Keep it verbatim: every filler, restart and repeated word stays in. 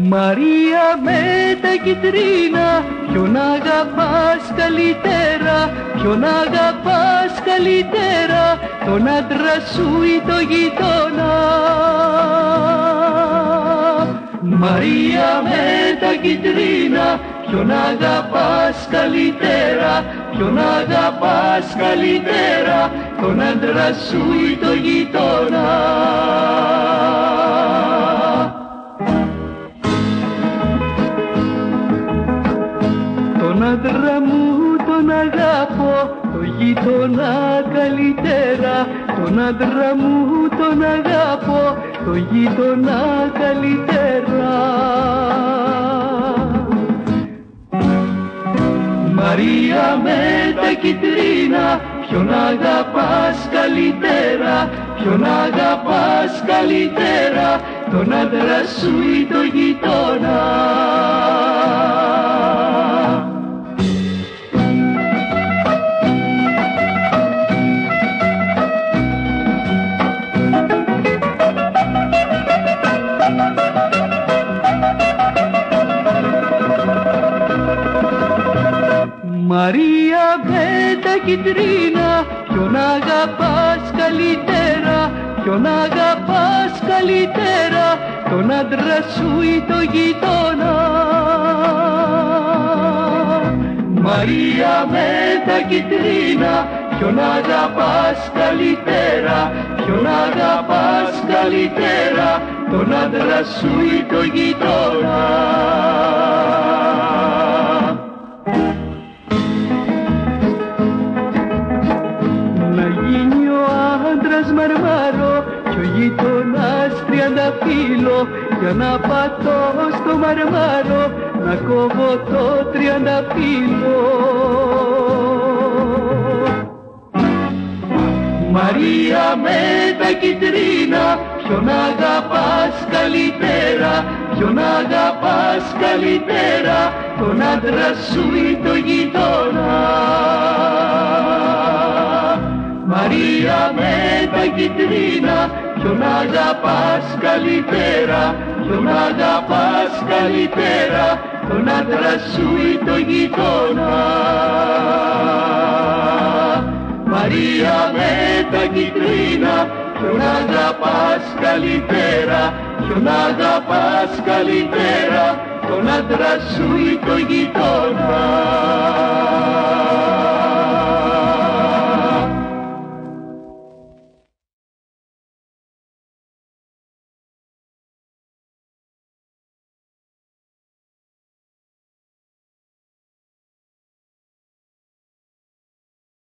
Μαρία με τα κιτρίνα, ποιον αγαπάς καλύτερα, ποιον αγαπάς καλύτερα, τον άντρα σου ή το γειτόνα. Μαρία με τα κιτρίνα, ποιον αγαπάς καλύτερα, ποιον αγαπάς καλύτερα, τον άντρα σου ή το γειτόνα. Τον άντρα μου τον αγαπώ, το γείτονα καλύτερα. Τον άντρα μου τον αγαπώ, το γείτονα καλύτερα. Μαρία με τα κιτρίνα, ποιον αγαπάς καλύτερα, ποιον αγαπάς καλύτερα, τον άντρα σου ή το γειτόνα. Μαρία με τα κιτρίνα, ποιον αγαπάς καλύτερα, ποιον αγαπάς καλύτερα, τον άντρα σου ή το γειτόνα. Μαρία με τα κιτρίνα, ποιον αγαπάς καλύτερα, ποιον αγαπάς καλύτερα, τον άντρα σου ή το γειτόνα. Μαρμάρω κι ο γείτονας τριανταφύλλο, για να πατώ στο μαρμάρο, να κόβω το τριανταφύλλο. Μαρία με τα κιτρίνα, ποιον αγαπάς καλύτερα, ποιον αγαπάς καλύτερα, τον άντρα σου ή το γείτονα. Μαρία με τα κιτρίνα, ποιον αγαπάς καλύτερα, ποιον αγαπάς καλύτερα, τον άντρα σου ή το γείτονα. Μαρία με τα κιτρίνα, ποιον αγαπάς καλύτερα, ποιον αγαπάς καλύτερα, τον άντρα σου ή το γείτονα.